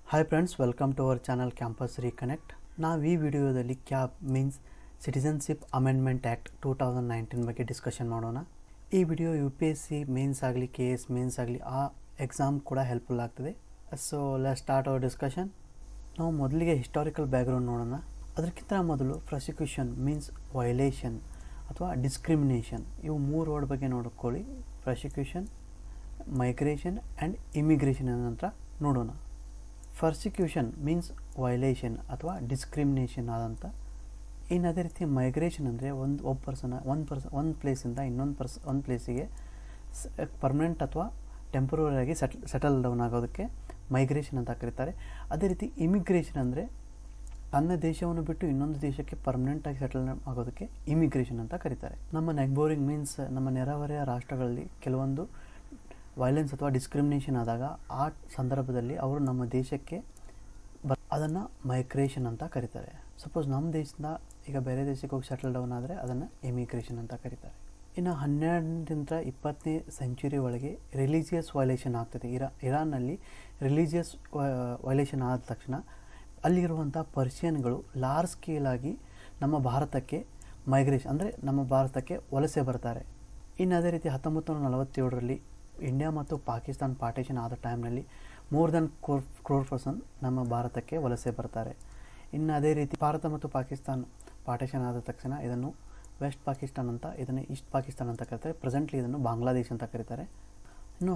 Hi friends, welcome to our channel Campus Reconnect. ನಾವು ಈ ವಿಡಿಯೋದಲ್ಲಿ CAB means citizenship amendment act 2019 ಬಗ್ಗೆ discussion ಮಾಡೋಣ. ಈ ವಿಡಿಯೋ UPSC ಮೇನ್ಸ್ ಆಗಲಿ KS ಮೇನ್ಸ್ ಆಗಲಿ ಆ ಎಕ್ಸಾಮ್ ಕೂಡ ಹೆಲ್ಪ್ಫುಲ್ ಆಗ್ತದೆ. So let's start our discussion. ನಾವು ಮೊದಲಿಗೆ ಹಿಸ್ಟಾರಿಕಲ್ ಬ್ಯಾಕ್ಗ್ರೌಂಡ್ ನೋಡೋಣ. ಅದಕ್ಕಿಂತ ಮೊದಲು ಪ್ರಾಸಿಕ್ಯೂಷನ್ ಮೀನ್ಸ್ ವೈಲೇಷನ್ ಅಥವಾ ಡಿಸ್ಕ್ರಿಮಿನೇಷನ್ ಇವು ಮೂರು ವರ್ಡ್ ಬಗ್ಗೆ ನೋಡ್ಕೊಳ್ಳಿ. ಪ್ರಾಸಿಕ್ಯೂಷನ್, ಮೈಗ್ರೇಷನ್ ಆ್ಯಂಡ್ ಇಮಿಗ್ರೇಷನ್ ನಂತರ ನೋಡೋಣ. ಪರ್ಸಿಕ್ಯೂಷನ್ ಮೀನ್ಸ್ ವೈಲೇಷನ್ ಅಥವಾ ಡಿಸ್ಕ್ರಿಮಿನೇಷನ್ ಆದಂಥ. ಇನ್ನು ಅದೇ ರೀತಿ ಮೈಗ್ರೇಷನ್ ಅಂದರೆ ಒಂದು ಪ್ಲೇಸಿಂದ ಒಂದು ಪ್ಲೇಸಿಗೆ ಪರ್ಮನೆಂಟ್ ಅಥವಾ ಟೆಂಪ್ರವರಿಯಾಗಿ ಸೆಟಲ್ ಡೌನ್ ಆಗೋದಕ್ಕೆ ಮೈಗ್ರೇಷನ್ ಅಂತ ಕರೀತಾರೆ. ಅದೇ ರೀತಿ ಇಮಿಗ್ರೇಷನ್ ಅಂದರೆ ತನ್ನ ದೇಶವನ್ನು ಬಿಟ್ಟು ಇನ್ನೊಂದು ದೇಶಕ್ಕೆ ಪರ್ಮನೆಂಟಾಗಿ ಸೆಟಲ್ ಆಗೋದಕ್ಕೆ ಇಮಿಗ್ರೇಷನ್ ಅಂತ ಕರೀತಾರೆ. ನಮ್ಮ ನೆಗ್ಬೋರಿಂಗ್ ಮೀನ್ಸ್ ನಮ್ಮ ನೆರೆಹೊರೆಯ ರಾಷ್ಟ್ರಗಳಲ್ಲಿ ಕೆಲವೊಂದು ವೈಲೆನ್ಸ್ ಅಥವಾ ಡಿಸ್ಕ್ರಿಮಿನೇಷನ್ ಆದಾಗ ಆ ಸಂದರ್ಭದಲ್ಲಿ ಅವರು ನಮ್ಮ ದೇಶಕ್ಕೆ ಅದನ್ನು ಮೈಗ್ರೇಷನ್ ಅಂತ ಕರೀತಾರೆ. ಸಪೋಸ್ ನಮ್ಮ ದೇಶದಿಂದ ಈಗ ಬೇರೆ ದೇಶಕ್ಕೆ ಹೋಗಿ ಸೆಟಲ್ ಡೌನ್ ಆದರೆ ಅದನ್ನು ಇಮಿಗ್ರೇಷನ್ ಅಂತ ಕರೀತಾರೆ. ಇನ್ನು 12ರಿಂದ 20ನೇ ಸೆಂಚುರಿ ಒಳಗೆ ರಿಲಿಜಿಯಸ್ ವೈಲೇಷನ್ ಆಗ್ತದೆ. ಇರಾನ್ನಲ್ಲಿ ರಿಲಿಜಿಯಸ್ ವೈಲೇಷನ್ ಆದ ತಕ್ಷಣ ಅಲ್ಲಿರುವಂಥ ಪರ್ಷಿಯನ್ಗಳು ಲಾರ್ಜ್ ಸ್ಕೇಲಾಗಿ ನಮ್ಮ ಭಾರತಕ್ಕೆ ಮೈಗ್ರೇಷನ್ ಅಂದರೆ ನಮ್ಮ ಭಾರತಕ್ಕೆ ವಲಸೆ ಬರ್ತಾರೆ. ಇನ್ನು ಅದೇ ರೀತಿ 1947ರಲ್ಲಿ ಇಂಡಿಯಾ ಮತ್ತು ಪಾಕಿಸ್ತಾನ ಪಾರ್ಟಿಷನ್ ಆದ ಟೈಮ್ನಲ್ಲಿ ಮೋರ್ ದೆನ್ ಕ್ರೋರ್ ಪರ್ಸನ್ ನಮ್ಮ ಭಾರತಕ್ಕೆ ವಲಸೆ ಬರ್ತಾರೆ. ಇನ್ನು ಅದೇ ರೀತಿ ಭಾರತ ಮತ್ತು ಪಾಕಿಸ್ತಾನ ಪಾರ್ಟಿಷನ್ ಆದ ತಕ್ಷಣ ಇದನ್ನು ವೆಸ್ಟ್ ಪಾಕಿಸ್ತಾನ್ ಅಂತ, ಇದನ್ನು ಈಸ್ಟ್ ಪಾಕಿಸ್ತಾನ್ ಅಂತ ಕರೀತಾರೆ. ಪ್ರೆಸೆಂಟ್ಲಿ ಇದನ್ನು ಬಾಂಗ್ಲಾದೇಶ ಅಂತ ಕರೀತಾರೆ. ಇನ್ನು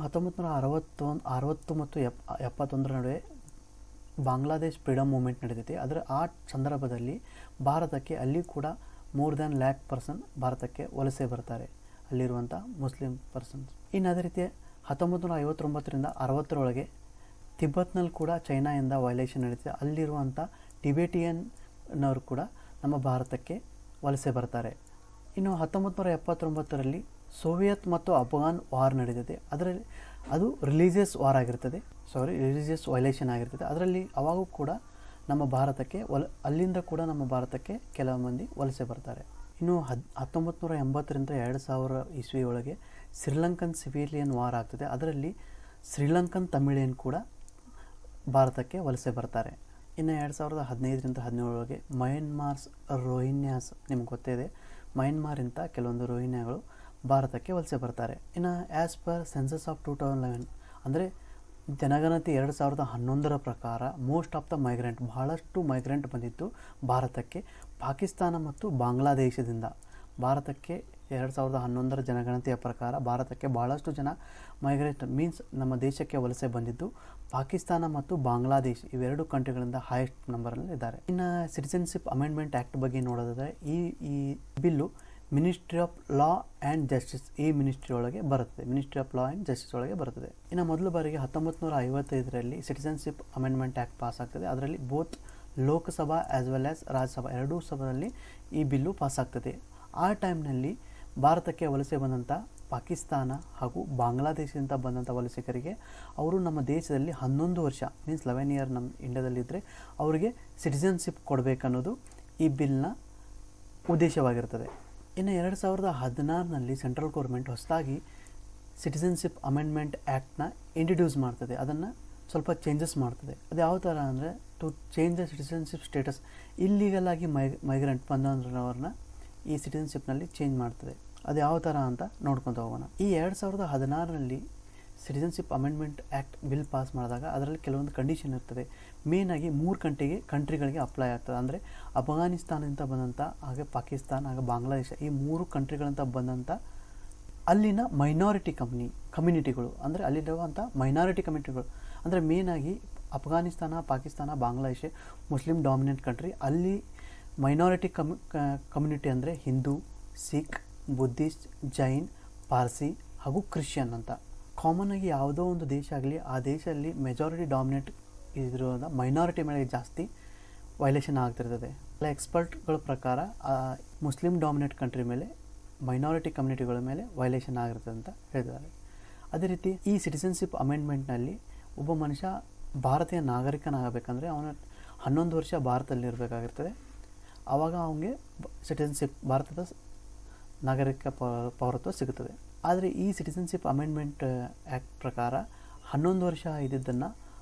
1960 ಮತ್ತು 71 ನಡುವೆ ಬಾಂಗ್ಲಾದೇಶ್ ಫ್ರೀಡಮ್ ಮೂವ್ಮೆಂಟ್ ನಡೀತೈತಿ. ಆ ಸಂದರ್ಭದಲ್ಲಿ ಭಾರತಕ್ಕೆ ಅಲ್ಲಿ ಕೂಡ ಮೋರ್ ದ್ಯಾನ್ 1,00,000 ಪರ್ಸನ್ ಭಾರತಕ್ಕೆ ವಲಸೆ ಬರ್ತಾರೆ, ಅಲ್ಲಿರುವಂಥ ಮುಸ್ಲಿಂ ಪರ್ಸನ್ಸ್. ಇನ್ನು ಅದೇ ರೀತಿ 1959ರಿಂದ 60ರೊಳಗೆ ತಿಬ್ಬತ್ನಲ್ಲಿ ಕೂಡ ಚೈನಾಯಿಂದ ವೈಲೇಷನ್ ನಡೀತಿದೆ. ಅಲ್ಲಿರುವಂಥ ಟಿಬೇಟಿಯನ್ನವರು ಕೂಡ ನಮ್ಮ ಭಾರತಕ್ಕೆ ವಲಸೆ ಬರ್ತಾರೆ. ಇನ್ನು 1979ರಲ್ಲಿ ಸೋವಿಯತ್ ಮತ್ತು ಅಫ್ಘಾನ್ ವಾರ್ ನಡೀತದೆ. ಅದರಲ್ಲಿ ಅದು ರಿಲಿಜಿಯಸ್ ವೈಲೇಷನ್ ಆಗಿರ್ತದೆ. ಅದರಲ್ಲಿ ಅವಾಗೂ ಕೂಡ ನಮ್ಮ ಭಾರತಕ್ಕೆ ಅಲ್ಲಿಂದ ಕೂಡ ನಮ್ಮ ಭಾರತಕ್ಕೆ ಕೆಲವು ಮಂದಿ ವಲಸೆ ಬರ್ತಾರೆ. ಇನ್ನು 1980ರಿಂದ 2000 ಇಸ್ವಿ ಒಳಗೆ ಶ್ರೀಲಂಕನ್ ಸಿವಿಲಿಯನ್ ವಾರ್ ಆಗ್ತದೆ. ಅದರಲ್ಲಿ ಶ್ರೀಲಂಕನ್ ತಮಿಳಿಯನ್ ಕೂಡ ಭಾರತಕ್ಕೆ ವಲಸೆ ಬರ್ತಾರೆ. ಇನ್ನು 2015ರಿಂದ 17 ಒಳಗೆ ಮಯನ್ಮಾರ್ಸ್ ರೋಹಿನ್ಯಾಸ್ ನಿಮ್ಗೆ ಗೊತ್ತಿದೆ, ಮಯನ್ಮಾರಿಂದ ಕೆಲವೊಂದು ರೋಹಿನ್ಯಾಗಳು ಭಾರತಕ್ಕೆ ವಲಸೆ ಬರ್ತಾರೆ. ಇನ್ನು ಆ್ಯಸ್ ಪರ್ ಸೆನ್ಸಸ್ ಆಫ್ 2011 ಅಂದರೆ ಜನಗಣತಿ 2011ರ ಪ್ರಕಾರ ಮೋಸ್ಟ್ ಆಫ್ ದ ಮೈಗ್ರೆಂಟ್ ಬಹಳಷ್ಟು ಮೈಗ್ರೆಂಟ್ ಬಂದಿದ್ದು ಭಾರತಕ್ಕೆ ಪಾಕಿಸ್ತಾನ ಮತ್ತು ಬಾಂಗ್ಲಾದೇಶದಿಂದ. ಭಾರತಕ್ಕೆ 2011ರ ಜನಗಣತಿಯ ಪ್ರಕಾರ ಭಾರತಕ್ಕೆ ಬಹಳಷ್ಟು ಜನ ಮೈಗ್ರೇಟ್ ಮೀನ್ಸ್ ನಮ್ಮ ದೇಶಕ್ಕೆ ವಲಸೆ ಬಂದಿದ್ದು ಪಾಕಿಸ್ತಾನ ಮತ್ತು ಬಾಂಗ್ಲಾದೇಶ್ ಇವೆರಡು ಕಂಟ್ರಿಗಳಿಂದ ಹೈಯೆಸ್ಟ್ ನಂಬರಲ್ಲಿ ಇದ್ದಾರೆ. ಇನ್ನು ಸಿಟಿಜನ್ಶಿಪ್ ಅಮೆಂಡ್ಮೆಂಟ್ ಆ್ಯಕ್ಟ್ ಬಗ್ಗೆ ನೋಡೋದಾದರೆ ಈ bill ministry of law and justice ಈ ಮಿನಿಸ್ಟ್ರಿ ಒಳಗೆ ಬರುತ್ತದೆ. ಇನ್ನು ಮೊದಲ ಬಾರಿಗೆ 1955ರಲ್ಲಿ ಸಿಟಿಜನ್ಶಿಪ್ ಅಮೆಂಡ್ಮೆಂಟ್ ಆ್ಯಕ್ಟ್ ಪಾಸ್ ಆಗ್ತದೆ. ಅದರಲ್ಲಿ both Lok Sabha as well as Rajya Sabha ಎರಡೂ ಸಭೆಯಲ್ಲಿ ಈ ಬಿಲ್ಲು ಪಾಸ್ ಆಗ್ತದೆ. ಆ ಟೈಮ್ನಲ್ಲಿ ಭಾರತಕ್ಕೆ ವಲಸೆ ಬಂದಂಥ ಪಾಕಿಸ್ತಾನ ಹಾಗೂ ಬಾಂಗ್ಲಾದೇಶದಿಂದ ಬಂದಂಥ ವಲಸಿಗರಿಗೆ ಅವರು ನಮ್ಮ ದೇಶದಲ್ಲಿ 11 ವರ್ಷ ಮೀನ್ಸ್ 11 ಇಯರ್ ನಮ್ಮ ಇಂಡಿಯಾದಲ್ಲಿದ್ದರೆ ಅವರಿಗೆ ಸಿಟಿಜನ್ಶಿಪ್ ಕೊಡಬೇಕನ್ನೋದು ಈ ಬಿಲ್ನ ಉದ್ದೇಶವಾಗಿರ್ತದೆ. ಇನ್ನು 2016ನಲ್ಲಿ ಸೆಂಟ್ರಲ್ ಗೌರ್ಮೆಂಟ್ ಹೊಸದಾಗಿ ಸಿಟಿಜನ್ಶಿಪ್ ಅಮೆಂಡ್ಮೆಂಟ್ ಆ್ಯಕ್ಟ್ನ ಇಂಟ್ರಡ್ಯೂಸ್ ಮಾಡ್ತದೆ. ಅದನ್ನು ಸ್ವಲ್ಪ ಚೇಂಜಸ್ ಮಾಡ್ತದೆ. ಅದು ಯಾವ ಥರ ಅಂದರೆ to change the citizenship status illegal ಆಗಿ ಮೈಗ್ರೆಂಟ್ ಬಂದವ್ರನ್ನ ಈ ಸಿಟಿಜನ್ಶಿಪ್ನಲ್ಲಿ ಚೇಂಜ್ ಮಾಡ್ತದೆ. ಅದು ಯಾವ ಥರ ಅಂತ ನೋಡ್ಕೊತ ಹೋಗೋಣ. ಈ 2016ರಲ್ಲಿ citizenship amendment act bill pass ಮಾಡಿದಾಗ ಅದರಲ್ಲಿ ಕೆಲವೊಂದು ಕಂಡೀಷನ್ ಇರ್ತದೆ. ಮೇಯ್ನಾಗಿ 3 ಕಂಟ್ರಿಗಳಿಗೆ ಅಪ್ಲೈ ಆಗ್ತದೆ. ಅಂದರೆ ಅಫ್ಘಾನಿಸ್ತಾನದಿಂದ ಬಂದಂಥ, ಹಾಗೆ ಪಾಕಿಸ್ತಾನ, ಹಾಗೆ ಬಾಂಗ್ಲಾದೇಶ ಈ 3 ಕಂಟ್ರಿಗಳಿಂದ ಬಂದಂಥ ಅಲ್ಲಿನ ಮೈನಾರಿಟಿ ಕಮ್ಯುನಿಟಿಗಳು ಅಂದರೆ ಅಲ್ಲಿರುವಂಥ ಮೈನಾರಿಟಿ ಕಮ್ಯುನಿಟಿಗಳು ಅಂದರೆ ಮೇಯ್ನಾಗಿ Afghanistan, Pakistan, Bangladesh Muslim dominant country. ಅಲ್ಲಿ ಮೈನಾರಿಟಿ ಕಮ್ಯುನಿಟಿ ಅಂದರೆ ಹಿಂದೂ, ಸಿಖ್, ಬುದ್ಧಿಸ್ಟ್, ಜೈನ್, ಪಾರ್ಸಿ ಹಾಗೂ ಕ್ರಿಶ್ಚಿಯನ್ ಅಂತ. ಕಾಮನ್ ಆಗಿ ಯಾವುದೋ ಒಂದು ದೇಶ ಆಗಲಿ ಆ ದೇಶದಲ್ಲಿ ಮೆಜಾರಿಟಿ ಡಾಮಿನೇಟ್ ಇರೋದ್ರಿಂದ ಮೈನಾರಿಟಿ ಮೇಲೆ ಜಾಸ್ತಿ ವೈಲೇಷನ್ ಆಗ್ತಿರ್ತದೆ. ಎಲ್ಲ ಎಕ್ಸ್ಪರ್ಟ್ಗಳ ಪ್ರಕಾರ ಮುಸ್ಲಿಂ ಡಾಮಿನೇಟ್ ಕಂಟ್ರಿ ಮೇಲೆ ಮೈನಾರಿಟಿ ಕಮ್ಯುನಿಟಿಗಳ ಮೇಲೆ ವೈಲೇಷನ್ ಆಗಿರ್ತದೆ ಅಂತ ಹೇಳಿದ್ದಾರೆ. ಅದೇ ರೀತಿ ಈ ಸಿಟಿಜನ್ಶಿಪ್ ಅಮೆಂಡ್ಮೆಂಟ್ನಲ್ಲಿ ಒಬ್ಬ ಮನುಷ್ಯ ಭಾರತೀಯ ನಾಗರಿಕನಾಗಬೇಕಂದ್ರೆ ಅವನ 11 ವರ್ಷ ಭಾರತದಲ್ಲಿರಬೇಕಾಗಿರ್ತದೆ. ಆವಾಗ ಅವನಿಗೆ ಸಿಟಿಜನ್ಶಿಪ್ ಭಾರತದ ನಾಗರಿಕ ಪೌರತ್ವ ಸಿಗುತ್ತದೆ. ಆದರೆ ಈ ಸಿಟಿಜನ್ಶಿಪ್ ಅಮೆಂಡ್ಮೆಂಟ್ ಆ್ಯಕ್ಟ್ ಪ್ರಕಾರ 11 ವರ್ಷ ಇದ್ದಿದ್ದನ್ನು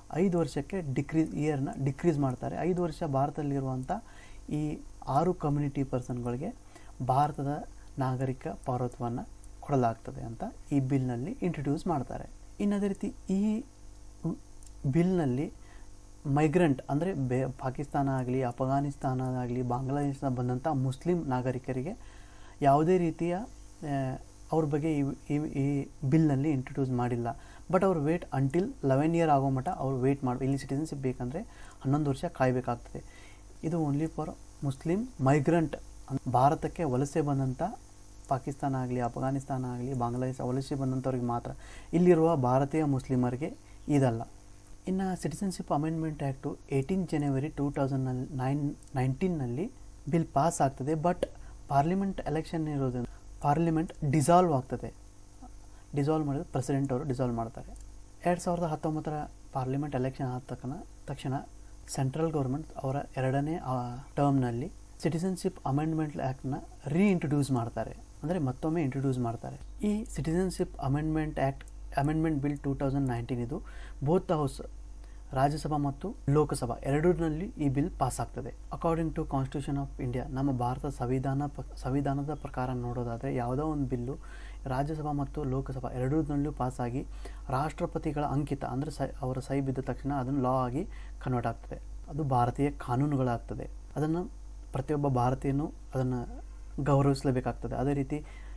5 ವರ್ಷಕ್ಕೆ ಡಿಕ್ರೀಸ್ ಮಾಡ್ತಾರೆ. 5 ವರ್ಷ ಭಾರತದಲ್ಲಿರುವಂಥ ಈ 6 ಕಮ್ಯುನಿಟಿ ಪರ್ಸನ್ಗಳಿಗೆ ಭಾರತದ ನಾಗರಿಕ ಪೌರತ್ವವನ್ನು ಕೊಡಲಾಗ್ತದೆ ಅಂತ ಈ ಬಿಲ್ನಲ್ಲಿ ಇಂಟ್ರೊಡ್ಯೂಸ್ ಮಾಡ್ತಾರೆ. ಇನ್ನು ಅದೇ ರೀತಿ ಈ ಬಿಲ್ನಲ್ಲಿ ಮೈಗ್ರೆಂಟ್ ಅಂದರೆ ಪಾಕಿಸ್ತಾನ ಆಗಲಿ, ಅಫ್ಘಾನಿಸ್ತಾನ ಆಗಲಿ, ಬಾಂಗ್ಲಾದೇಶದಿಂದ ಬಂದಂಥ ಮುಸ್ಲಿಂ ನಾಗರಿಕರಿಗೆ ಯಾವುದೇ ರೀತಿಯ ಅವ್ರ ಬಗ್ಗೆ ಈ ಬಿಲ್ನಲ್ಲಿ ಇಂಟ್ರೊಡ್ಯೂಸ್ ಮಾಡಿಲ್ಲ. ಬಟ್ ಅವ್ರು ವೇಟ್ ಅಂಟಿಲ್ 11 ಇಯರ್ ಆಗೋ ಮಟ್ಟ ಅವ್ರು ವೇಟ್ ಮಾಡಿ, ಇಲ್ಲಿ ಸಿಟಿಸನ್ಶಿಪ್ ಬೇಕಂದರೆ 11 ವರ್ಷ ಕಾಯಬೇಕಾಗ್ತದೆ. ಇದು ಓನ್ಲಿ ಫಾರ್ ಮುಸ್ಲಿಂ ಮೈಗ್ರೆಂಟ್, ಭಾರತಕ್ಕೆ ವಲಸೆ ಬಂದಂಥ ಪಾಕಿಸ್ತಾನ ಆಗಲಿ, ಅಫ್ಘಾನಿಸ್ತಾನ ಆಗಲಿ, ಬಾಂಗ್ಲಾದೇಶ ವಲಸೆ ಬಂದಂಥವ್ರಿಗೆ ಮಾತ್ರ. ಇಲ್ಲಿರುವ ಭಾರತೀಯ ಮುಸ್ಲಿಮರಿಗೆ ಇದಲ್ಲ. ಇನ್ನು ಸಿಟಿಸನ್ಶಿಪ್ ಅಮೆಂಡ್ಮೆಂಟ್ ಆ್ಯಕ್ಟು 18 ಜನವರಿ 2019ನಲ್ಲಿ ಬಿಲ್ ಪಾಸ್ ಆಗ್ತದೆ. ಬಟ್ ಪಾರ್ಲಿಮೆಂಟ್ ಎಲೆಕ್ಷನ್ ಇರೋದ್ರಿಂದ ಪಾರ್ಲಿಮೆಂಟ್ ಡಿಸಾಲ್ವ್ ಆಗ್ತದೆ. ಡಿಸಾಲ್ವ್ ಮಾಡಿದ್ರೆ ಪ್ರೆಸಿಡೆಂಟ್ ಅವರು ಡಿಸಾಲ್ವ್ ಮಾಡ್ತಾರೆ. 2019ರ ಪಾರ್ಲಿಮೆಂಟ್ ಎಲೆಕ್ಷನ್ ಆದ ತಕ್ಷಣ ಸೆಂಟ್ರಲ್ ಗೌರ್ಮೆಂಟ್ ಅವರ 2ನೇ ಟರ್ಮ್ನಲ್ಲಿ ಸಿಟಿಸನ್ಶಿಪ್ ಅಮೆಂಡ್ಮೆಂಟ್ ಆ್ಯಕ್ಟ್ನ ರೀಇಂಟ್ರೊಡ್ಯೂಸ್ ಮಾಡ್ತಾರೆ, ಅಂದರೆ ಮತ್ತೊಮ್ಮೆ ಇಂಟ್ರೊಡ್ಯೂಸ್ ಮಾಡ್ತಾರೆ. ಈ ಸಿಟಿಸನ್ಶಿಪ್ ಅಮೆಂಡ್ಮೆಂಟ್ ಬಿಲ್ 2019 ಇದು ಬೋತ್ ಹೌಸ್, ರಾಜ್ಯಸಭಾ ಮತ್ತು ಲೋಕಸಭಾ ಎರಡರಲ್ಲಿ ಈ ಬಿಲ್ ಪಾಸ್ ಆಗ್ತದೆ. According to constitution of India, ನಮ್ಮ ಭಾರತ ಸಂವಿಧಾನದ ಪ್ರಕಾರ ನೋಡೋದಾದರೆ ಯಾವುದೋ ಒಂದು ಬಿಲ್ಲು ರಾಜ್ಯಸಭಾ ಮತ್ತು ಲೋಕಸಭಾ ಎರಡರಲ್ಲೂ ಪಾಸಾಗಿ ರಾಷ್ಟ್ರಪತಿಗಳ ಅಂಕಿತ ಅಂದರೆ ಅವರ ಸಹಿ ಬಿದ್ದ ತಕ್ಷಣ ಅದನ್ನು ಲಾ ಆಗಿ ಕನ್ವರ್ಟ್ ಆಗ್ತದೆ. ಅದು ಭಾರತೀಯ ಕಾನೂನುಗಳಾಗ್ತದೆ. ಅದನ್ನು ಪ್ರತಿಯೊಬ್ಬ ಭಾರತೀಯನೂ ಅದನ್ನು ಗೌರವಿಸಲೇಬೇಕಾಗ್ತದೆ. ಅದೇ ರೀತಿ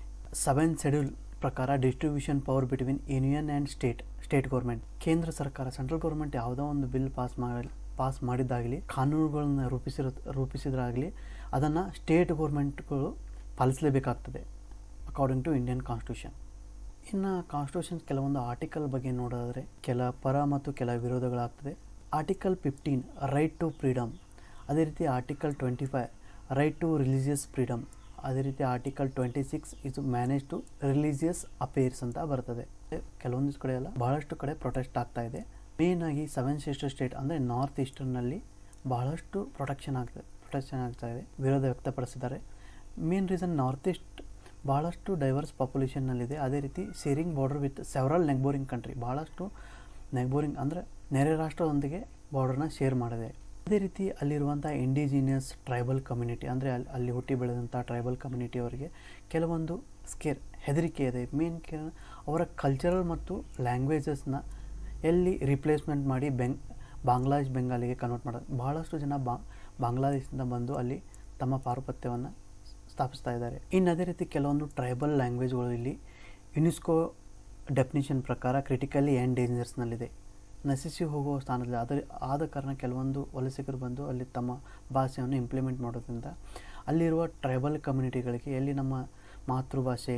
7th ಶೆಡ್ಯೂಲ್ ಪ್ರಕಾರ distribution power between union and state government, ಕೇಂದ್ರ ಸರ್ಕಾರ ಸೆಂಟ್ರಲ್ ಗೌರ್ಮೆಂಟ್ ಯಾವುದೋ ಒಂದು ಬಿಲ್ ಪಾಸ್ ಮಾಡಿದ್ದಾಗಲಿ, ಕಾನೂನುಗಳನ್ನು ರೂಪಿಸಿದ್ರಾಗಲಿ ಅದನ್ನು ಸ್ಟೇಟ್ ಗೌರ್ಮೆಂಟ್ಗಳು ಪಾಲಿಸಲೇಬೇಕಾಗ್ತದೆ ಅಕಾರ್ಡಿಂಗ್ ಟು ಇಂಡಿಯನ್ ಕಾನ್ಸ್ಟಿಟ್ಯೂಷನ್. ಇನ್ನು ಕಾನ್ಸ್ಟಿಟ್ಯೂಷನ್ ಕೆಲವೊಂದು ಆರ್ಟಿಕಲ್ ಬಗ್ಗೆ ನೋಡೋದಾದರೆ ಕೆಲ ಪರ ಮತ್ತು ಕೆಲ ವಿರೋಧಗಳಾಗ್ತದೆ. ಆರ್ಟಿಕಲ್ 15 ರೈಟ್ ಟು ಫ್ರೀಡಮ್, ಅದೇ ರೀತಿ article 25 right to religious freedom, ಅದೇ ರೀತಿ ಆರ್ಟಿಕಲ್ 26 ಇದು ಮ್ಯಾನೇಜ್ ಟು ರಿಲಿಜಿಯಸ್ ಅಫೇರ್ಸ್ ಅಂತ ಬರ್ತದೆ. ಕೆಲವೊಂದಿಷ್ಟು ಕಡೆ ಎಲ್ಲ ಬಹಳಷ್ಟು ಕಡೆ ಪ್ರೊಟೆಸ್ಟ್ ಆಗ್ತಾ ಇದೆ. ಮೇನ್ ಆಗಿ 7 ಸಿಸ್ಟರ್ ಸ್ಟೇಟ್ ಅಂದರೆ ನಾರ್ತ್ ಈಸ್ಟರ್ನಲ್ಲಿ ಬಹಳಷ್ಟು ಪ್ರೊಟೆಕ್ಷನ್ ಆಗ್ತಾ ಇದೆ, ವಿರೋಧ ವ್ಯಕ್ತಪಡಿಸಿದ್ದಾರೆ. ಮೇನ್ ರೀಸನ್ ನಾರ್ತ್ ಈಸ್ಟ್ ಬಹಳಷ್ಟು ಡೈವರ್ಸ್ ಪಾಪ್ಯುಲೇಷನ್ನಲ್ಲಿದೆ. ಅದೇ ರೀತಿ sharing border with several neighbouring country, ಬಹಳಷ್ಟು ನೆಗ್ಬೋರಿಂಗ್ ಅಂದರೆ ನೆರೆ ರಾಷ್ಟ್ರದೊಂದಿಗೆ ಬಾರ್ಡರ್ನ ಶೇರ್ ಮಾಡಿದೆ. ಅದೇ ರೀತಿ ಅಲ್ಲಿರುವಂಥ ಇಂಡಿಜಿನಿಯಸ್ ಟ್ರೈಬಲ್ ಕಮ್ಯುನಿಟಿ ಅಂದರೆ ಅಲ್ಲಿ ಹುಟ್ಟಿ ಬೆಳೆದಂಥ ಟ್ರೈಬಲ್ ಕಮ್ಯುನಿಟಿಯವರಿಗೆ ಕೆಲವೊಂದು ಹೆದರಿಕೆ ಇದೆ. ಮೇನ್ ಅವರ ಕಲ್ಚರಲ್ ಮತ್ತು ಲ್ಯಾಂಗ್ವೇಜಸ್ನ ಎಲ್ಲಿ ರಿಪ್ಲೇಸ್ಮೆಂಟ್ ಮಾಡಿ ಬಾಂಗ್ಲಾದೇಶ್ ಬೆಂಗಾಲಿಗೆ ಕನ್ವರ್ಟ್ ಮಾಡೋದು. ಬಹಳಷ್ಟು ಜನ ಬಾಂಗ್ಲಾದೇಶದಿಂದ ಬಂದು ಅಲ್ಲಿ ತಮ್ಮ ಪಾರುಪತ್ಯವನ್ನು ಸ್ಥಾಪಿಸ್ತಾ ಇದ್ದಾರೆ. ಇನ್ನು ಅದೇ ರೀತಿ ಕೆಲವೊಂದು ಟ್ರೈಬಲ್ ಲ್ಯಾಂಗ್ವೇಜ್ಗಳು ಇಲ್ಲಿ ಯುನೆಸ್ಕೋ ಡೆಫಿನಿಷನ್ ಪ್ರಕಾರ ಕ್ರಿಟಿಕಲಿ ಆ್ಯಂಡ್ ಡೇಂಜರ್ಸ್ನಲ್ಲಿದೆ, ನಶಿಸಿ ಹೋಗುವ ಸ್ಥಾನದಲ್ಲಿ. ಆದ ಕಾರಣ ಕೆಲವೊಂದು ವಲಸಿಗರು ಬಂದು ಅಲ್ಲಿ ತಮ್ಮ ಭಾಷೆಯನ್ನು ಇಂಪ್ಲಿಮೆಂಟ್ ಮಾಡೋದ್ರಿಂದ ಅಲ್ಲಿರುವ ಟ್ರೈಬಲ್ ಕಮ್ಯುನಿಟಿಗಳಿಗೆ ಎಲ್ಲಿ ನಮ್ಮ ಮಾತೃಭಾಷೆ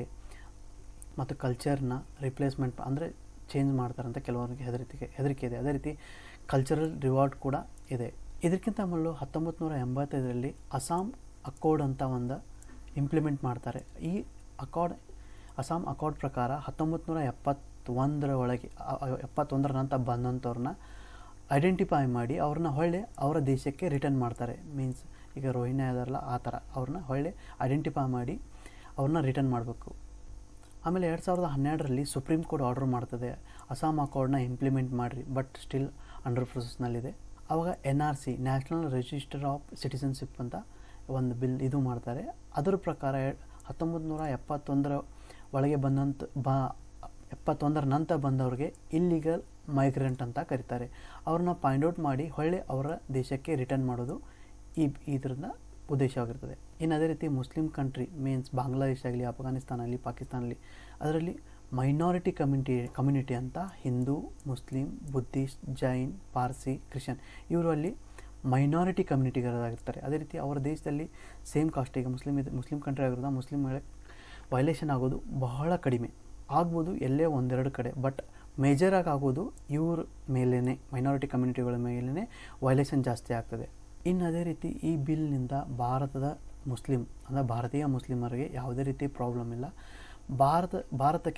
ಮತ್ತು ಕಲ್ಚರ್ನ ರಿಪ್ಲೇಸ್ಮೆಂಟ್ ಅಂದರೆ ಚೇಂಜ್ ಮಾಡ್ತಾರಂತ ಕೆಲವರಿಗೆ ಹೆದರಿಕೆ ಇದೆ. ಅದೇ ರೀತಿ ಕಲ್ಚರಲ್ ರಿವಾರ್ಡ್ ಕೂಡ ಇದೆ. ಇದಕ್ಕಿಂತ ಮೊದಲು 1985ರಲ್ಲಿ ಅಸ್ಸಾಂ ಅಕಾರ್ಡ್ ಅಂತ ಒಂದು ಇಂಪ್ಲಿಮೆಂಟ್ ಮಾಡ್ತಾರೆ. ಈ ಅಸ್ಸಾಂ ಅಕಾರ್ಡ್ ಪ್ರಕಾರ 1971ರ ಒಳಗೆ 71ರ ನಂತರ ಬಂದಂಥವ್ರನ್ನ ಐಡೆಂಟಿಫೈ ಮಾಡಿ ಅವ್ರನ್ನ ಹೊಳ್ಳಿ ಅವರ ದೇಶಕ್ಕೆ ರಿಟರ್ನ್ ಮಾಡ್ತಾರೆ. ಮೀನ್ಸ್ ಈಗ ರೋಹಿಣ್ಯ ಇದಾರಲ್ಲ ಆ ಥರ ಅವ್ರನ್ನ ಹೊಳ್ಳಿ ಐಡೆಂಟಿಫೈ ಮಾಡಿ ಅವ್ರನ್ನ ರಿಟರ್ನ್ ಮಾಡಬೇಕು. ಆಮೇಲೆ 2012ರಲ್ಲಿ ಸುಪ್ರೀಂ ಕೋರ್ಟ್ ಆರ್ಡರ್ ಮಾಡ್ತದೆ ಅಸ್ಸಾಂ ಅಕಾರ್ಡ್ನ ಇಂಪ್ಲಿಮೆಂಟ್ ಮಾಡಿರಿ, ಬಟ್ ಸ್ಟಿಲ್ ಅಂಡರ್ ಪ್ರೊಸೆಸ್ನಲ್ಲಿದೆ. ಆವಾಗ NRC national register of citizenship ಅಂತ ಒಂದು ಬಿಲ್ ಇದು ಮಾಡ್ತಾರೆ. ಅದರ ಪ್ರಕಾರ 1971ರ ಒಳಗೆ 71ರ ನಂತರ ಬಂದವ್ರಿಗೆ ಇಲ್ಲಿಗಲ್ ಮೈಗ್ರೆಂಟ್ ಅಂತ ಕರೀತಾರೆ. ಅವ್ರನ್ನ ಫೈಂಡ್ ಔಟ್ ಮಾಡಿ ಹೊಳ್ಳಿ ಅವರ ದೇಶಕ್ಕೆ ರಿಟರ್ನ್ ಮಾಡೋದು ಇದರಿಂದ ಉದ್ದೇಶವಾಗಿರ್ತದೆ. ಇನ್ನು ಅದೇ ರೀತಿ ಮುಸ್ಲಿಂ ಕಂಟ್ರಿ ಮೀನ್ಸ್ ಬಾಂಗ್ಲಾದೇಶ ಆಗಲಿ, ಅಫ್ಘಾನಿಸ್ತಾನ ಆಗಲಿ, ಪಾಕಿಸ್ತಾನಲ್ಲಿ ಅದರಲ್ಲಿ ಮೈನಾರಿಟಿ ಕಮ್ಯುನಿಟಿ ಅಂತ Hindu, Muslim, Buddhist, Jain, Parsi, Christian ಇವರು ಅಲ್ಲಿ ಮೈನಾರಿಟಿ ಕಮ್ಯುನಿಟಿಗಳಾಗಿರ್ತಾರೆ. ಅದೇ ರೀತಿ ಅವರ ದೇಶದಲ್ಲಿ ಸೇಮ್ ಕಾಸ್ಟ್ ಈಗ ಮುಸ್ಲಿಂ ಕಂಟ್ರಿ ಆಗಿರೋದು ಮುಸ್ಲಿಮ್ಗಳ ವೈಲೇಷನ್ ಆಗೋದು ಬಹಳ ಕಡಿಮೆ, ಆಗ್ಬೋದು ಎಲ್ಲೇ ಒಂದೆರಡು ಕಡೆ, ಬಟ್ ಮೇಜರಾಗಿ ಆಗೋದು ಇವ್ರ ಮೇಲೇ ಮೈನಾರಿಟಿ ಕಮ್ಯುನಿಟಿಗಳ ಮೇಲೇ ವೈಲೇಷನ್ ಜಾಸ್ತಿ ಆಗ್ತದೆ. ಇನ್ನು ಅದೇ ರೀತಿ ಈ ಬಿಲ್ನಿಂದ ಭಾರತದ ಭಾರತೀಯ ಮುಸ್ಲಿಮರಿಗೆ ಯಾವುದೇ ರೀತಿ ಪ್ರಾಬ್ಲಮ್ ಇಲ್ಲ. ಭಾರತಕ್ಕೆ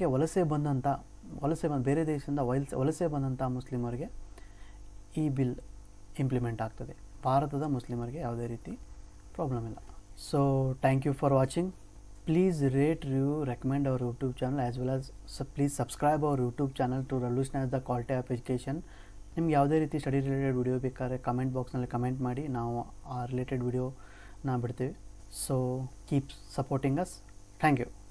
ಬೇರೆ ದೇಶದಿಂದ ವಲಸೆ ಬಂದಂಥ ಮುಸ್ಲಿಮರಿಗೆ ಈ ಬಿಲ್ ಇಂಪ್ಲಿಮೆಂಟ್ ಆಗ್ತದೆ. ಭಾರತದ ಮುಸ್ಲಿಮರಿಗೆ ಯಾವುದೇ ರೀತಿ ಪ್ರಾಬ್ಲಮ್ ಇಲ್ಲ. So thank you for watching. Please rate, review, recommend our YouTube channel as well as please subscribe our YouTube channel to revolutionize the quality of education. ನಿಮ್ಗೆ ಯಾವುದೇ ರೀತಿ ಸ್ಟಡಿ ರಿಲೇಟೆಡ್ ವಿಡಿಯೋ ಬೇಕಾದ್ರೆ ಕಮೆಂಟ್ ಬಾಕ್ಸ್ನಲ್ಲಿ comment ಮಾಡಿ, ನಾವು ಆ related ವಿಡಿಯೋನ ಬಿಡ್ತೀವಿ. So keep supporting us. Thank you.